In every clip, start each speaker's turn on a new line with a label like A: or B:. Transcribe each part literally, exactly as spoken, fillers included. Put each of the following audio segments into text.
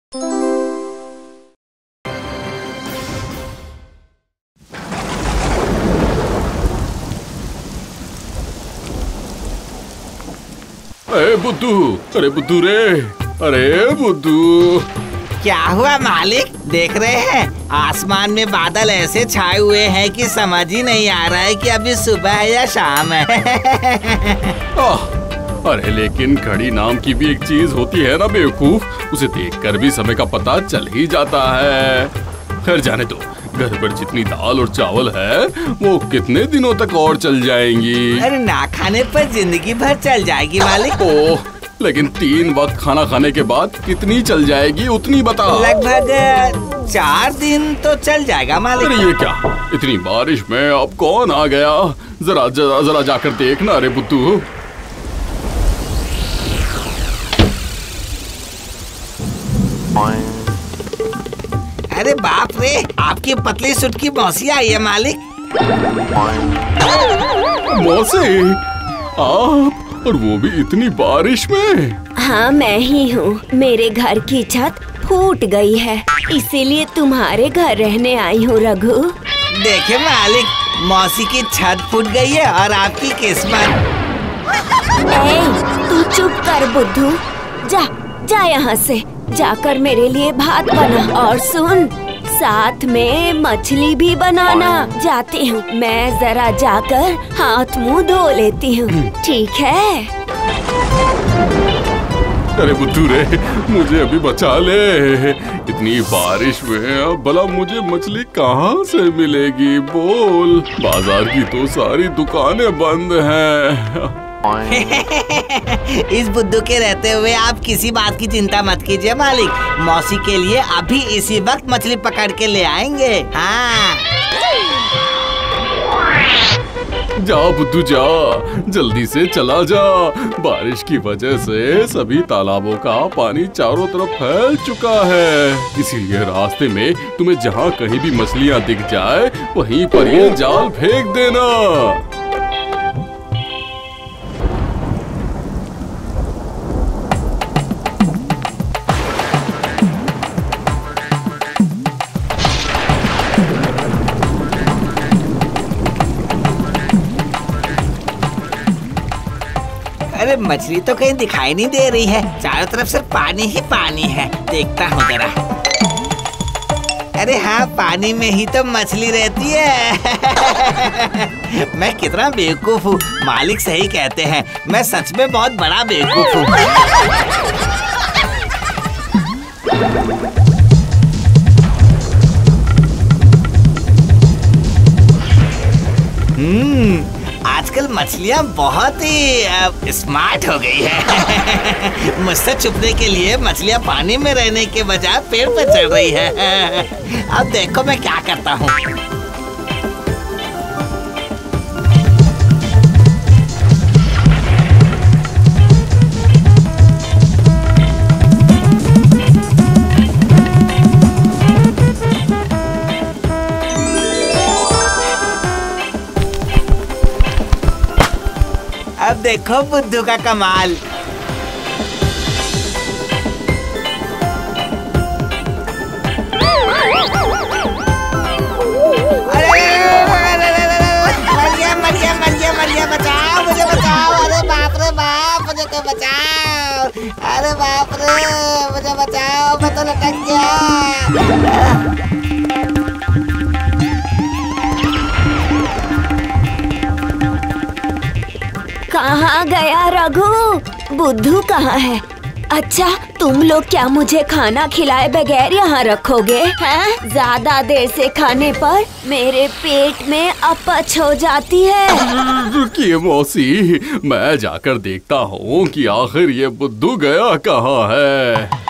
A: अरे बुद्धू, अरे बुद्धू रे, अरे बुद्धू।
B: क्या हुआ मालिक? देख रहे हैं आसमान में बादल ऐसे छाए हुए हैं कि समझ ही नहीं आ रहा है कि अभी सुबह है या शाम है।
A: अरे लेकिन घड़ी नाम की भी एक चीज होती है ना बेवकूफ, उसे देखकर भी समय का पता चल ही जाता है। खैर जाने दो, घर पर जितनी दाल और चावल है वो कितने दिनों तक और चल जाएंगी?
B: अरे ना खाने पर जिंदगी भर चल जाएगी मालिक।
A: ओह, लेकिन तीन वक्त खाना खाने के बाद कितनी चल जाएगी उतनी बता।
B: लगभग चार दिन तो चल जाएगा मालिक।
A: अरे ये क्या, इतनी बारिश में अब कौन आ गया? जरा जरा जरा जाकर देखना। अरे बुद्धू,
B: अरे बाप रे, आपकी पतली सुटकी मौसी आई है मालिक।
A: मौसी, आप? और वो भी इतनी बारिश में?
C: हाँ मैं ही हूँ। मेरे घर की छत फूट गई है, इसीलिए तुम्हारे घर रहने आई हूँ रघु।
B: देखे मालिक, मौसी की छत फूट गई है और आपकी किस्मत।
C: ए, तू चुप कर बुद्धू, जा जा यहाँ से, जाकर मेरे लिए भात बना और सुन, साथ में मछली भी बनाना। जाती हूँ मैं, जरा जाकर हाथ मुंह धो लेती हूँ, ठीक है?
A: अरे बुद्धू रे, मुझे अभी बचा ले। इतनी बारिश में अब भला मुझे मछली कहाँ से मिलेगी? बोल, बाजार की तो सारी दुकानें बंद हैं।
B: इस बुद्धू के रहते हुए आप किसी बात की चिंता मत कीजिए मालिक, मौसी के लिए अभी इसी वक्त मछली पकड़ के ले आएंगे। हाँ
A: जा बुद्धू जा, जल्दी से चला जा। बारिश की वजह से सभी तालाबों का पानी चारों तरफ फैल चुका है, इसीलिए रास्ते में तुम्हें जहाँ कहीं भी मछलियाँ दिख जाए वहीं पर ये जाल फेंक देना।
B: अरे मछली तो कहीं दिखाई नहीं दे रही है, चारों तरफ सिर्फ पानी ही पानी है। देखता हूँ जरा। अरे हाँ, पानी में ही तो मछली रहती है। मैं कितना बेवकूफ हूँ, मालिक सही कहते हैं, मैं सच में बहुत बड़ा बेवकूफ हूँ। हम्म, आजकल मछलियाँ बहुत ही स्मार्ट हो गई है। मुझसे छुपने के लिए मछलियाँ पानी में रहने के बजाय पेड़ पर चढ़ रही है। अब देखो मैं क्या करता हूँ। अब देखो बुद्धू का कमाल। अरे मरिया मरिया मरिया मरिया, बचाओ मुझे, बचाओ। अरे बाप रे बाप, मुझे को बचाओ। अरे बाप रे, मुझे बचाओ, मैं तो लटक गया।
C: कहाँ गया रघु? बुद्धू कहाँ है? अच्छा, तुम लोग क्या मुझे खाना खिलाए बगैर यहाँ रखोगे हैं? ज्यादा देर से खाने पर मेरे पेट में अपच हो जाती है।
A: रुकिए मौसी, मैं जाकर देखता हूँ कि आखिर ये बुद्धू गया कहाँ है।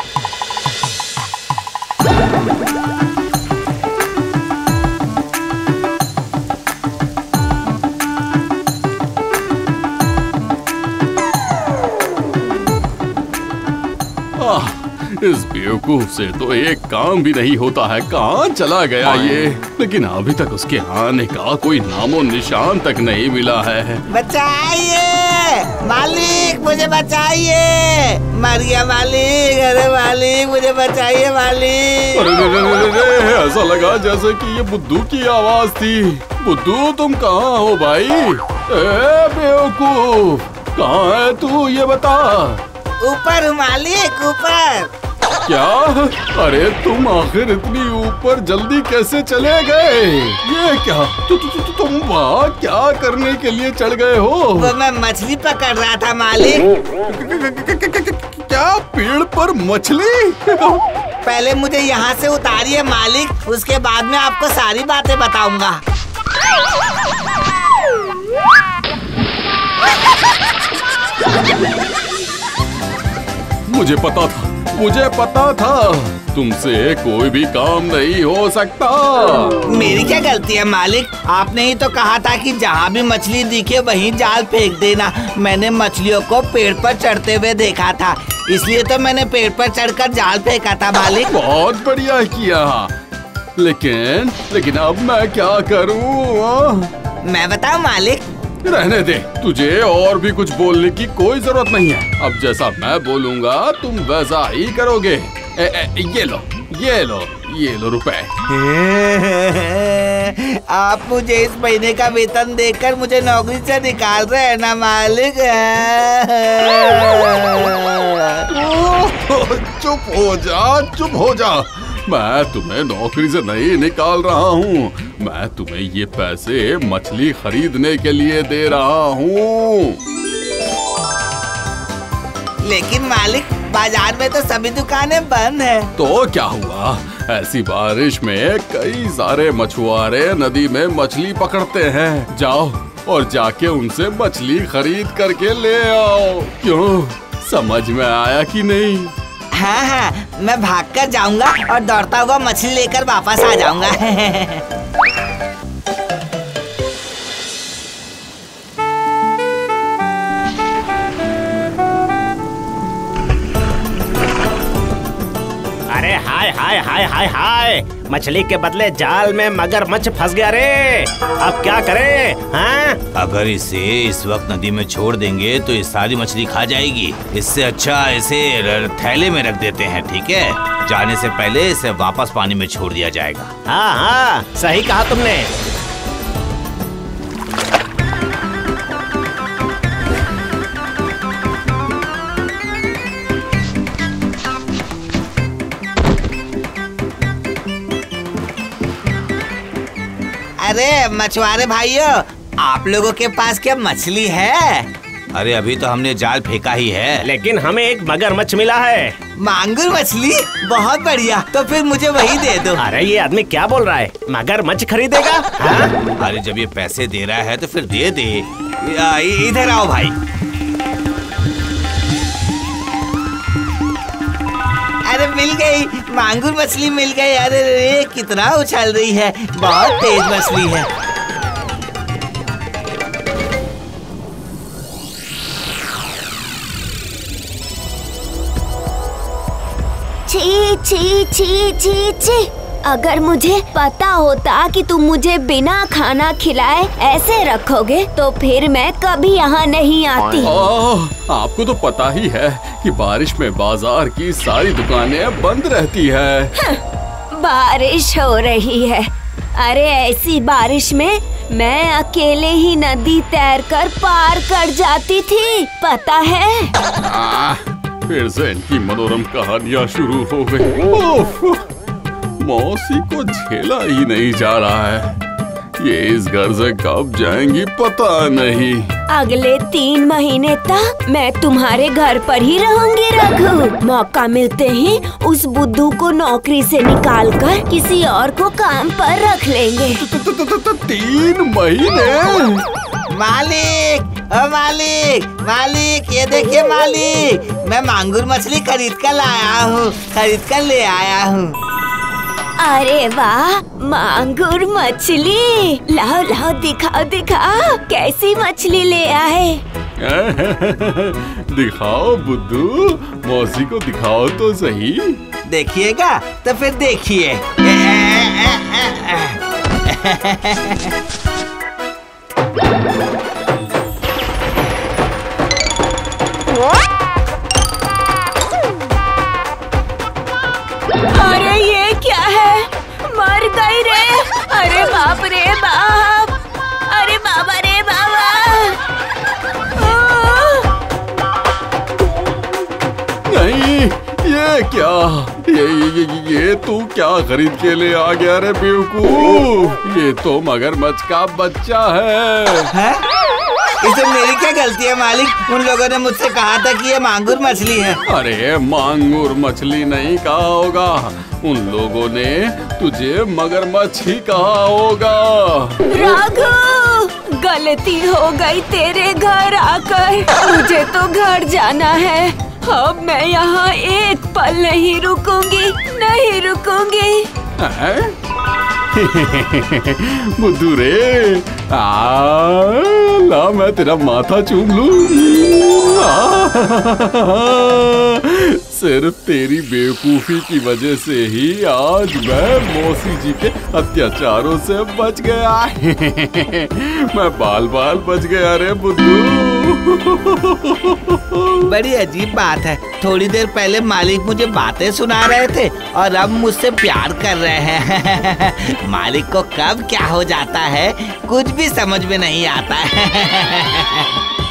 A: इस बेवकूफ से तो एक काम भी नहीं होता है, कहाँ चला गया ये? लेकिन अभी तक उसके आने का कोई नामो निशान तक नहीं मिला है।
B: बचाइए, मालिक मुझे बचाइए, मर गया मालिक, अरे मालिक मुझे बचाइए मालिक।
A: अरे रे रे रे रे रे, ऐसा लगा जैसे कि ये बुद्धू की आवाज थी। बुद्धू तुम कहाँ हो भाई? ए बेवकूफ, कहाँ है तू ये बता।
B: ऊपर हूँ मालिक, ऊपर।
A: क्या? अरे तुम आखिर इतनी ऊपर जल्दी कैसे चले गए? ये क्या? तु, तु, तु, तु, तुम वहाँ क्या करने के लिए चढ़ गए हो?
B: वो मैं मछली पकड़ रहा था मालिक।
A: क्या पेड़ पर मछली?
B: पहले मुझे यहाँ से उतारिए मालिक, उसके बाद में आपको सारी बातें बताऊंगा।
A: मुझे पता था, मुझे पता था तुमसे कोई भी काम नहीं हो सकता।
B: मेरी क्या गलती है मालिक? आपने ही तो कहा था कि जहाँ भी मछली दिखे वहीं जाल फेंक देना। मैंने मछलियों को पेड़ पर चढ़ते हुए देखा था, इसलिए तो मैंने पेड़ पर चढ़कर जाल फेंका था मालिक।
A: बहुत बढ़िया किया, लेकिन लेकिन अब मैं क्या करूँ?
B: मैं बताऊँ मालिक?
A: रहने दे, तुझे और भी कुछ बोलने की कोई जरूरत नहीं है। अब जैसा मैं बोलूँगा तुम वैसा ही करोगे। ए, ए, ये लो, ये लो, ये लो रुपए।
B: आप मुझे इस महीने का वेतन देकर मुझे नौकरी से निकाल रहे हैं ना मालिक?
A: चुप हो जा, चुप हो जा। मैं तुम्हें नौकरी से नहीं निकाल रहा हूँ, मैं तुम्हें ये पैसे मछली खरीदने के लिए दे रहा हूँ।
B: लेकिन मालिक, बाजार में तो सभी दुकानें बंद हैं।
A: तो क्या हुआ? ऐसी बारिश में कई सारे मछुआरे नदी में मछली पकड़ते हैं। जाओ और जाके उनसे मछली खरीद करके ले आओ। क्यों, समझ में आया कि नहीं?
B: हाँ हाँ, मैं भागकर जाऊंगा और दौड़ता हुआ मछली लेकर वापस आ जाऊंगा।
D: अरे हाय हाय हाय हाय हाय, मछली के बदले जाल में मगरमच्छ फंस गया रे। अब क्या करें? हाँ?
B: अगर इसे इस वक्त नदी में छोड़ देंगे तो ये सारी मछली खा जाएगी। इससे अच्छा इसे थैले में रख देते हैं, ठीक है? जाने से पहले इसे वापस पानी में छोड़ दिया जाएगा।
D: हाँ हाँ, सही कहा तुमने।
B: अरे मछुआरे भाइयों, आप लोगों के पास क्या मछली है? अरे अभी तो हमने जाल फेंका ही है।
D: लेकिन हमें एक मगरमच्छ मिला है।
B: मांगुर मछली? बहुत बढ़िया, तो फिर मुझे वही दे दो।
D: अरे ये आदमी क्या बोल रहा है? मगरमच्छ खरीदेगा? हाँ?
B: अरे जब ये पैसे दे रहा है तो फिर दे दे। इधर आओ भाई। अरे मिल गई, मांगुर मछली मिल गई। अरे रे, कितना उछल रही है, बहुत तेज मछली है।
C: छी छी छी छी छी, अगर मुझे पता होता कि तुम मुझे बिना खाना खिलाए ऐसे रखोगे तो फिर मैं कभी यहाँ नहीं आती।
A: आ, आपको तो पता ही है कि बारिश में बाजार की सारी दुकानें बंद रहती है।
C: बारिश हो रही है? अरे ऐसी बारिश में मैं अकेले ही नदी तैरकर पार कर जाती थी, पता है?
A: आ, फिर से इनकी मनोरम कहानियाँ शुरू हो गई। मौसी को झेला ही नहीं जा रहा है। ये इस घर से कब जाएंगी पता नहीं।
C: अगले तीन महीने तक मैं तुम्हारे घर पर ही रहूंगी रघु। मौका मिलते ही उस बुद्धू को नौकरी से निकालकर किसी और को काम पर रख लेंगे।
A: तीन महीने?
B: मालिक, ओ मालिक, मालिक, ये देखिए मालिक, मैं मांगुर मछली खरीद कर लाया हूँ, खरीद कर ले आया हूँ।
C: अरे वाह, मांगुर मछली! लाओ लाओ, दिखाओ दिखाओ, कैसी मछली ले आए?
A: दिखाओ बुद्धू, मौसी को दिखाओ तो सही।
B: देखिएगा तो फिर देखिए।
C: अरे ये क्या है? मर गई रे। अरे बाप रे बाप। अरे बाबा रे बाबा।
A: नहीं, ये क्या? ये ये ये तू क्या खरीद के ले आ गया रे बेवकूफ? ये तो मगरमच्छ का बच्चा है।
B: है? इसमें मेरी क्या गलती है मालिक? उन लोगों ने मुझसे कहा था कि ये मांगुर मछली है।
A: अरे मांगुर मछली नहीं कहा होगा, उन लोगों ने तुझे मगरमच्छ ही कहा होगा।
C: राघव, गलती हो गई तेरे घर आकर। मुझे तो घर जाना है। अब मैं यहाँ एक पल नहीं रुकूंगी, नहीं रुकूंगी।
A: बुद्धू रे, आ, ला मैं तेरा माथा चूम लूं। सिर्फ तेरी बेवकूफी की वजह से ही आज मैं मौसी जी के अत्याचारों से बच गया। मैं बाल बाल बच गया रे बुद्धू।
B: बड़ी अजीब बात है, थोड़ी देर पहले मालिक मुझे बातें सुना रहे थे और अब मुझसे प्यार कर रहे हैं। मालिक को कब क्या हो जाता है कुछ भी समझ में नहीं आता है।